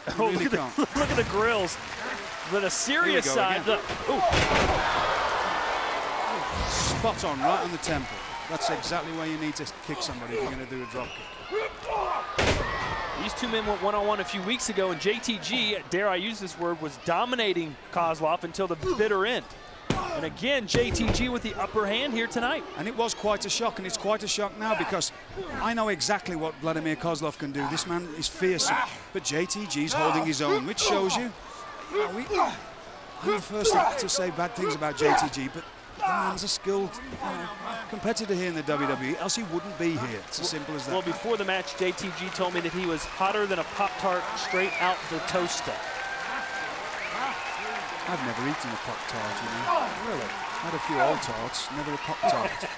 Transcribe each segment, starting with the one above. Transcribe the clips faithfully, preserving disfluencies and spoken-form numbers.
Oh, really look, at the, look at the grills. But a serious side. Look. Spot on, right on the temple. That's exactly where you need to kick somebody if you're going to do a drop kick. These two men went one-on-one a few weeks ago, and J T G, dare I use this word, was dominating Kozlov until the bitter end. And again, J T G with the upper hand here tonight. And it was quite a shock, and it's quite a shock now because I know exactly what Vladimir Kozlov can do. This man is fearsome, but J T G's holding his own, which shows you. Uh, we, I'm the first to say bad things about J T G, but the man's a skilled you know, competitor here in the W W E, else he wouldn't be here. It's as simple as that. Well, before the match, J T G told me that he was hotter than a Pop-Tart straight out the toaster. I've never eaten a Pop-Tart, you know. Really? Had a few old tarts, never a Pop-Tart.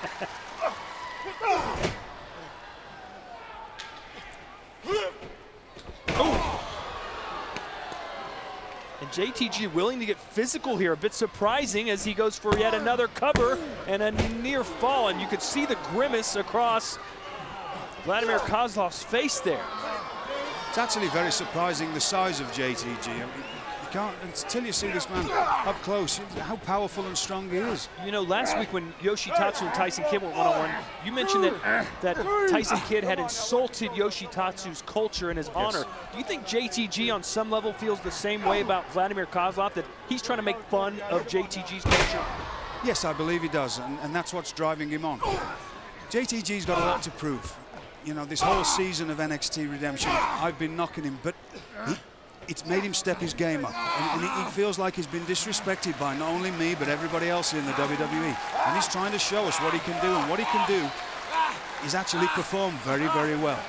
And J T G willing to get physical here, a bit surprising as he goes for yet another cover and a near fall. And you could see the grimace across Vladimir Kozlov's face there. It's actually very surprising the size of J T G. I mean, you can't, until you see this man up close, how powerful and strong he is. You know, last week when Yoshitatsu and Tyson Kidd went one-on-one, you mentioned that, that Tyson Kidd had insulted Yoshitatsu's culture and his honor. Do you think J T G on some level feels the same way about Vladimir Kozlov, that he's trying to make fun of J T G's culture? Yes, I believe he does, and, and that's what's driving him on. J T G's got a lot to prove. You know, this whole season of N X T Redemption, I've been knocking him, but he, it's made him step his game up. And, and he, he feels like he's been disrespected by not only me, but everybody else in the W W E. And he's trying to show us what he can do, and what he can do is actually perform very, very well.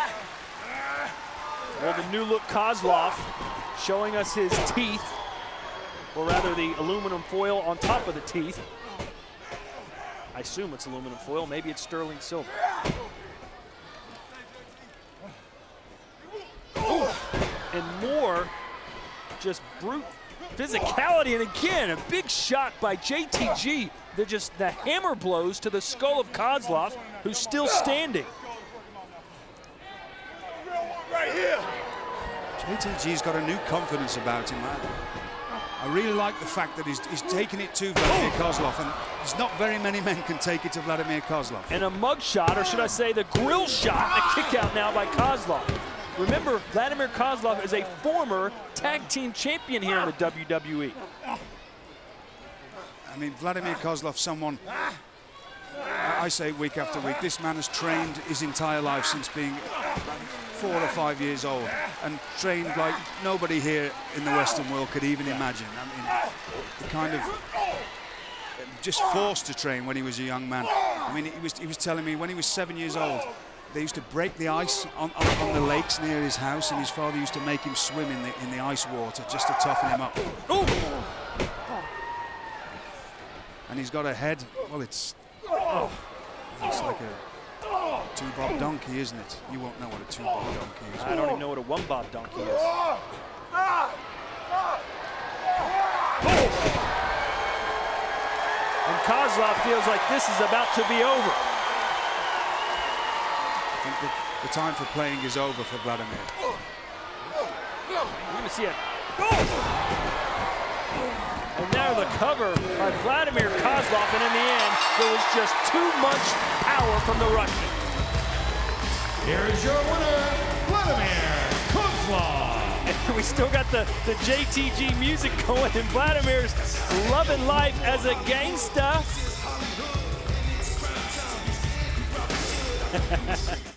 Well, the new look Kozlov showing us his teeth, or rather the aluminum foil on top of the teeth. I assume it's aluminum foil, maybe it's sterling silver. And more just brute physicality. And again, a big shot by J T G. They're just the hammer blows to the skull of Kozlov, who's still standing. Right here. J T G's got a new confidence about him, man. I really like the fact that he's, he's taking it to Vladimir Kozlov, and there's not very many men can take it to Vladimir Kozlov. And a mug shot, or should I say the grill shot, the kick out now by Kozlov. Remember, Vladimir Kozlov is a former tag team champion here in the W W E. I mean, Vladimir Kozlov, someone, I say week after week, this man has trained his entire life since being four or five years old, and trained like nobody here in the Western world could even imagine. I mean, the kind of just forced to train when he was a young man. I mean, he was, he was telling me when he was seven years old, they used to break the ice on, on, on the lakes near his house, and his father used to make him swim in the, in the ice water just to toughen him up. Ooh. And he's got a head, well, it's, oh, it's like a two-bob donkey, isn't it? You won't know what a two-bob donkey is. I don't even know what a one-bob donkey is. And Kozlov feels like this is about to be over. I think the, the time for playing is over for Vladimir. We're going to see it. And now the cover by Vladimir Kozlov, and in the end, there was just too much power from the Russian. Here is your winner, Vladimir Kozlov. And we still got the, the J T G music going, and Vladimir's loving life as a gangsta.